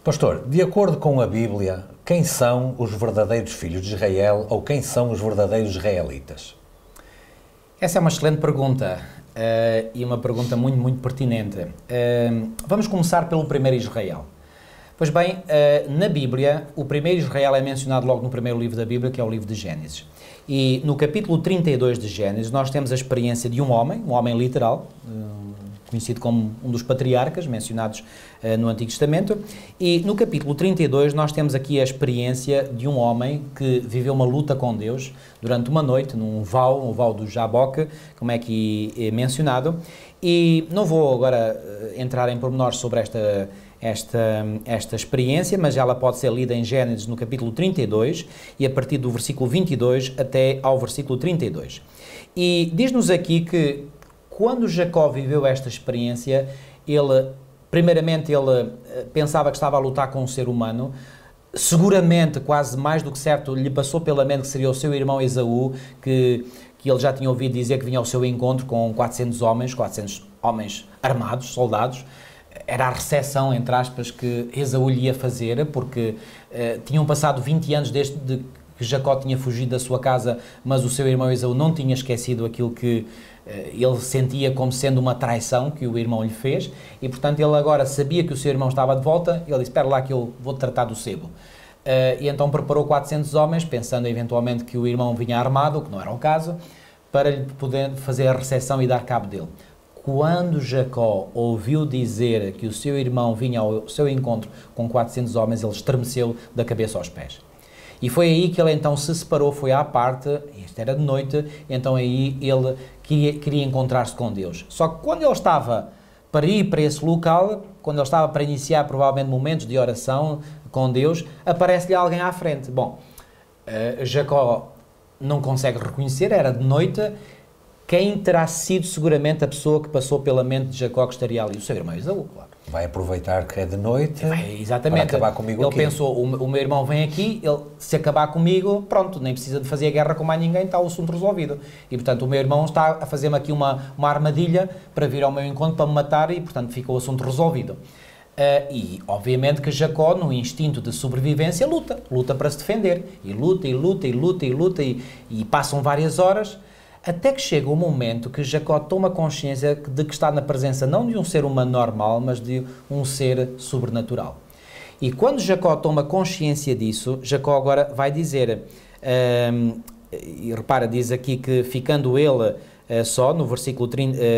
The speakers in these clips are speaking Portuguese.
Pastor, de acordo com a Bíblia, quem são os verdadeiros filhos de Israel ou quem são os verdadeiros israelitas? Essa é uma excelente pergunta e uma pergunta muito pertinente. Vamos começar pelo primeiro Israel. Pois bem, na Bíblia, o primeiro Israel é mencionado logo no primeiro livro da Bíblia, que é o livro de Gênesis. E no capítulo 32 de Gênesis, nós temos a experiência de um homem literal, conhecido como um dos patriarcas mencionados no Antigo Testamento, e no capítulo 32 nós temos aqui a experiência de um homem que viveu uma luta com Deus durante uma noite, num val, o val do Jaboque, como é que é mencionado, e não vou agora entrar em pormenores sobre esta experiência, mas ela pode ser lida em Gênesis no capítulo 32 e a partir do versículo 22 até ao versículo 32. E diz-nos aqui que quando Jacó viveu esta experiência, primeiramente ele pensava que estava a lutar com um ser humano, seguramente, quase mais do que certo, lhe passou pela mente que seria o seu irmão Esaú, que ele já tinha ouvido dizer que vinha ao seu encontro com 400 homens armados, soldados. Era a recepção, entre aspas, que Esaú lhe ia fazer, porque tinham passado 20 anos desde que Jacó tinha fugido da sua casa, mas o seu irmão Esaú não tinha esquecido aquilo que ele sentia como sendo uma traição que o irmão lhe fez, e portanto ele agora sabia que o seu irmão estava de volta, ele disse, espera lá que eu vou tratar do sebo. E então preparou 400 homens, pensando eventualmente que o irmão vinha armado, o que não era o caso, para lhe poder fazer a recepção e dar cabo dele. Quando Jacó ouviu dizer que o seu irmão vinha ao seu encontro com 400 homens, ele estremeceu da cabeça aos pés. E foi aí que ele então se separou, foi à parte, isto era de noite, então aí ele queria encontrar-se com Deus. Só que quando ele estava para ir para esse local, quando ele estava para iniciar provavelmente momentos de oração com Deus, aparece-lhe alguém à frente. Bom, Jacó não consegue reconhecer, era de noite. Quem terá sido seguramente a pessoa que passou pela mente de Jacó que estaria ali? O seu irmão Esaú, claro. Vai aproveitar que é de noite exatamente. para acabar comigo ele aqui. Pensou, o meu irmão vem aqui, se acabar comigo, pronto, nem precisa de fazer guerra com mais ninguém, está o assunto resolvido. E, portanto, o meu irmão está a fazer-me aqui uma armadilha para vir ao meu encontro, para me matar e, portanto, fica o assunto resolvido. E, obviamente, que Jacó, no instinto de sobrevivência, luta para se defender. E luta, e passam várias horas, até que chega o momento que Jacó toma consciência de que está na presença não de um ser humano normal, mas de um ser sobrenatural. E quando Jacó toma consciência disso, Jacó agora vai dizer, e repara, diz aqui que ficando ele só, no versículo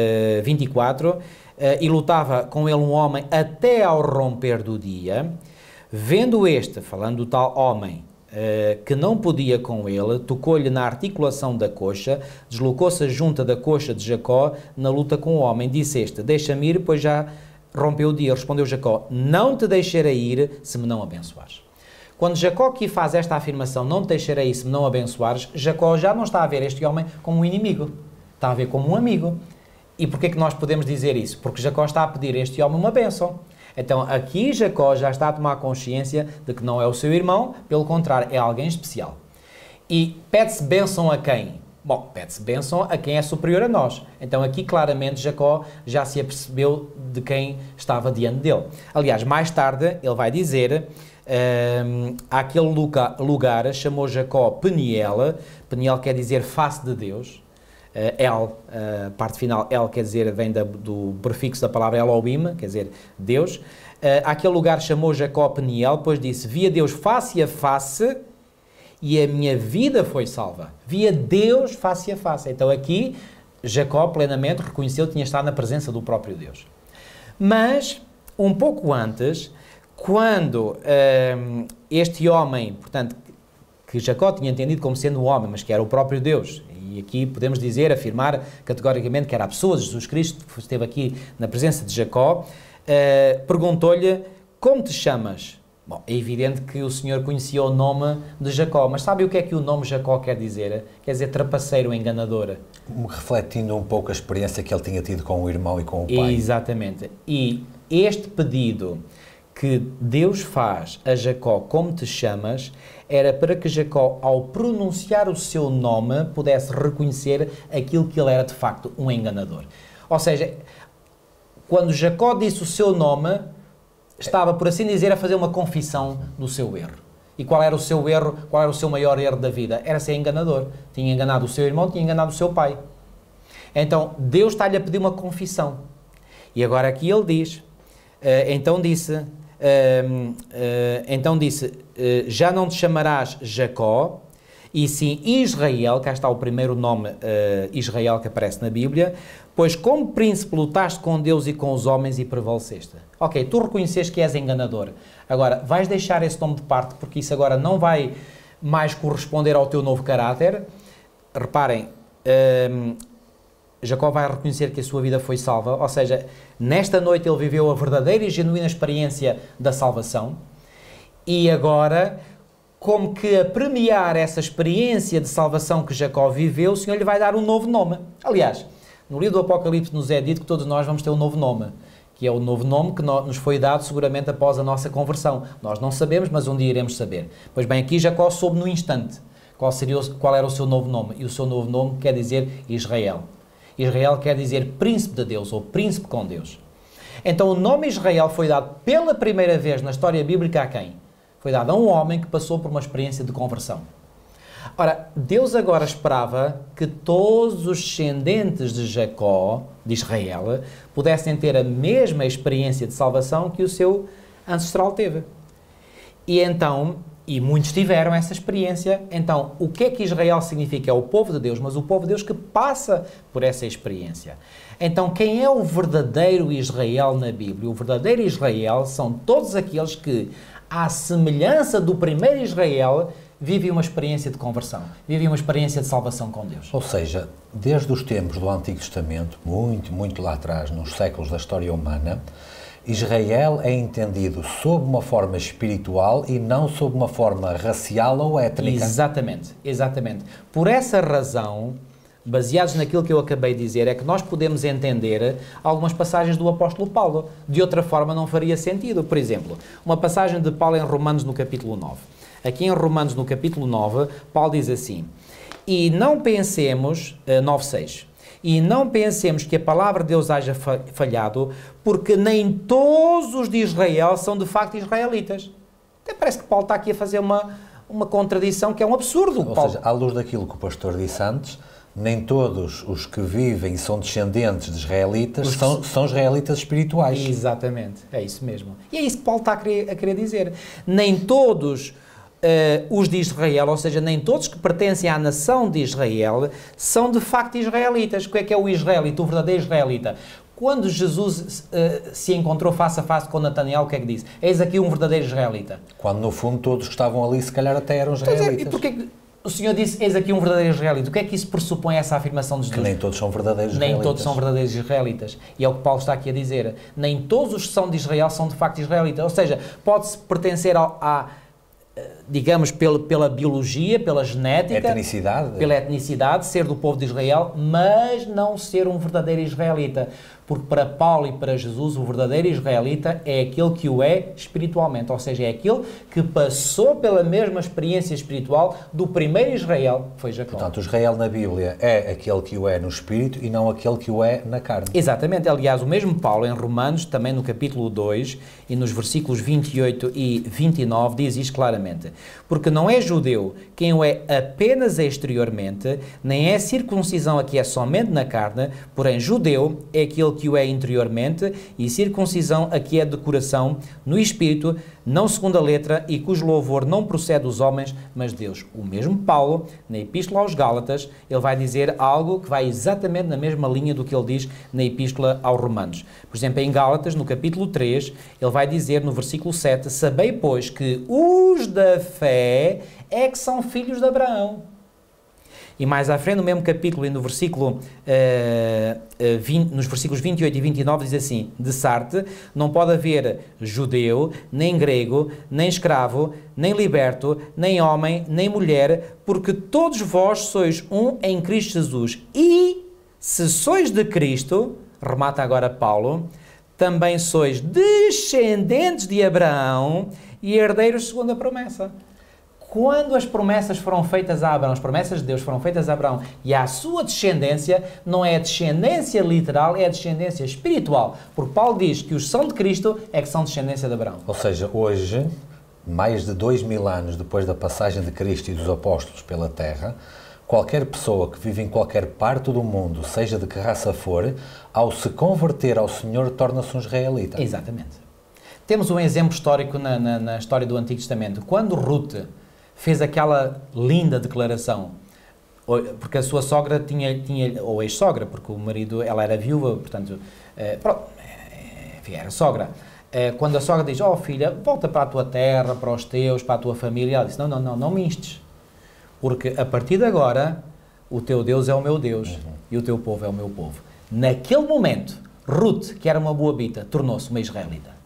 24, e lutava com ele um homem até ao romper do dia, vendo este, falando do tal homem, que não podia com ele, tocou-lhe na articulação da coxa, deslocou-se a junta da coxa de Jacó na luta com o homem. Disse este, deixa-me ir, pois já rompeu o dia. Respondeu Jacó, não te deixarei ir se me não abençoares. Quando Jacó aqui faz esta afirmação, não te deixarei ir se me não abençoares, Jacó já não está a ver este homem como um inimigo, está a ver como um amigo. E porquê que nós podemos dizer isso? Porque Jacó está a pedir a este homem uma bênção. Então, aqui Jacó já está a tomar consciência de que não é o seu irmão, pelo contrário, é alguém especial. E pede-se bênção a quem? Bom, pede-se bênção a quem é superior a nós. Então, aqui claramente Jacó já se apercebeu de quem estava diante dele. Aliás, mais tarde ele vai dizer, aquele lugar chamou Jacó Peniel. Peniel quer dizer face de Deus. A parte final, El, quer dizer, vem do prefixo da palavra Elohim, quer dizer, Deus. Aquele lugar chamou Jacó Peniel, pois disse, via Deus face a face e a minha vida foi salva. Via Deus face a face. Então aqui, Jacó plenamente reconheceu que tinha estado na presença do próprio Deus. Mas, um pouco antes, quando este homem, portanto, que Jacó tinha entendido como sendo um homem, mas que era o próprio Deus, e aqui podemos dizer, afirmar categoricamente que era a pessoa de Jesus Cristo, que esteve aqui na presença de Jacó, perguntou-lhe, como te chamas? Bom, é evidente que o Senhor conhecia o nome de Jacó, mas sabe o que é que o nome Jacó quer dizer? Quer dizer trapaceiro, enganador. Refletindo um pouco a experiência que ele tinha tido com o irmão e com o pai. Exatamente. E este pedido que Deus faz a Jacó, como te chamas, era para que Jacó, ao pronunciar o seu nome, pudesse reconhecer aquilo que ele era de facto, um enganador. Ou seja, quando Jacó disse o seu nome, estava, por assim dizer, a fazer uma confissão do seu erro. E qual era o seu erro? Qual era o seu maior erro da vida? Era ser enganador. Tinha enganado o seu irmão, tinha enganado o seu pai. Então, Deus está-lhe a pedir uma confissão. E agora aqui ele diz, então disse, já não te chamarás Jacó, e sim Israel, cá está o primeiro nome Israel que aparece na Bíblia, pois como príncipe lutaste com Deus e com os homens e prevaleceste. Ok, tu reconheceste que és enganador. Agora, vais deixar esse nome de parte, porque isso agora não vai mais corresponder ao teu novo caráter. Reparem, Jacó vai reconhecer que a sua vida foi salva, ou seja, nesta noite ele viveu a verdadeira e genuína experiência da salvação, e agora, como que a premiar essa experiência de salvação que Jacó viveu, o Senhor lhe vai dar um novo nome. Aliás, no livro do Apocalipse nos é dito que todos nós vamos ter um novo nome, que é o novo nome que nos foi dado seguramente após a nossa conversão. Nós não sabemos, mas um dia iremos saber. Pois bem, aqui Jacó soube no instante qual era o seu novo nome, e o seu novo nome quer dizer Israel. Israel quer dizer príncipe de Deus, ou príncipe com Deus. Então o nome Israel foi dado pela primeira vez na história bíblica a quem? Foi dado a um homem que passou por uma experiência de conversão. Ora, Deus agora esperava que todos os descendentes de Jacó, de Israel, pudessem ter a mesma experiência de salvação que o seu ancestral teve. E então, e muitos tiveram essa experiência. Então, o que é que Israel significa? É o povo de Deus, mas o povo de Deus que passa por essa experiência. Então, quem é o verdadeiro Israel na Bíblia? O verdadeiro Israel são todos aqueles que, à semelhança do primeiro Israel, vivem uma experiência de conversão, vivem uma experiência de salvação com Deus. Ou seja, desde os tempos do Antigo Testamento, muito lá atrás, nos séculos da história humana, Israel é entendido sob uma forma espiritual e não sob uma forma racial ou étnica. Exatamente, exatamente. Por essa razão, baseados naquilo que eu acabei de dizer, é que nós podemos entender algumas passagens do apóstolo Paulo. De outra forma não faria sentido. Por exemplo, uma passagem de Paulo em Romanos no capítulo 9. Aqui em Romanos no capítulo 9, Paulo diz assim: e não pensemos, 9:6, e não pensemos que a palavra de Deus haja falhado, porque nem todos os de Israel são de facto israelitas. Até parece que Paulo está aqui a fazer uma contradição que é um absurdo. Ou seja, à luz daquilo que o pastor disse antes, nem todos os que vivem e são descendentes de israelitas são israelitas espirituais. Exatamente, é isso mesmo. E é isso que Paulo está a querer dizer. Nem todos os de Israel, ou seja, nem todos que pertencem à nação de Israel, são de facto israelitas. O que é o israelita, o verdadeiro israelita? Quando Jesus se encontrou face a face com Natanael, o que é que disse? Eis aqui um verdadeiro israelita. Quando no fundo todos que estavam ali se calhar até eram israelitas. E porquê o Senhor disse, eis aqui um verdadeiro israelita? O que é que isso pressupõe, essa afirmação de Jesus? Que nem todos são verdadeiros israelitas. Nem todos são verdadeiros israelitas. E é o que Paulo está aqui a dizer. Nem todos os que são de Israel são de facto israelitas. Ou seja, pode-se pertencer digamos, pela biologia, pela genética, pela etnicidade, ser do povo de Israel, mas não ser um verdadeiro israelita. Porque para Paulo e para Jesus, o verdadeiro israelita é aquele que o é espiritualmente, ou seja, é aquele que passou pela mesma experiência espiritual do primeiro Israel, que foi Jacó. Portanto, o Israel na Bíblia é aquele que o é no espírito e não aquele que o é na carne. Exatamente. Aliás, o mesmo Paulo, em Romanos, também no capítulo 2, e nos versículos 28 e 29, diz isto claramente: porque não é judeu quem o é apenas exteriormente, nem é circuncisão a que é somente na carne, porém judeu é aquele que o é interiormente, e circuncisão a que é de coração, no espírito, não segundo a letra, e cujo louvor não procede dos homens, mas de Deus. O mesmo Paulo, na Epístola aos Gálatas, ele vai dizer algo que vai exatamente na mesma linha do que ele diz na Epístola aos Romanos. Por exemplo, em Gálatas, no capítulo 3, ele vai dizer no versículo 7, sabei, pois, que os da fé é que são filhos de Abraão. E mais à frente, no mesmo capítulo, e no versículo, nos versículos 28 e 29, diz assim: de Sarte, não pode haver judeu, nem grego, nem escravo, nem liberto, nem homem, nem mulher, porque todos vós sois um em Cristo Jesus. E, se sois de Cristo, remata agora Paulo, também sois descendentes de Abraão e herdeiros segundo a promessa. quando as promessas foram feitas a Abraão, as promessas de Deus foram feitas a Abraão e à sua descendência, não é a descendência literal, é a descendência espiritual. Porque Paulo diz que os que são de Cristo é que são descendência de Abraão. Ou seja, hoje, mais de 2000 anos depois da passagem de Cristo e dos apóstolos pela Terra, qualquer pessoa que vive em qualquer parte do mundo, seja de que raça for, ao se converter ao Senhor, torna-se um israelita. Exatamente. Temos um exemplo histórico na história do Antigo Testamento. Quando Ruth fez aquela linda declaração, porque a sua sogra tinha ou ex-sogra, porque o marido, ela era viúva, portanto, enfim, era sogra. Quando a sogra diz, filha, volta para a tua terra, para os teus, para a tua família, ela disse, não me instes, porque a partir de agora, o teu Deus é o meu Deus e o teu povo é o meu povo. Naquele momento, Ruth, que era uma moabita, tornou-se uma israelita.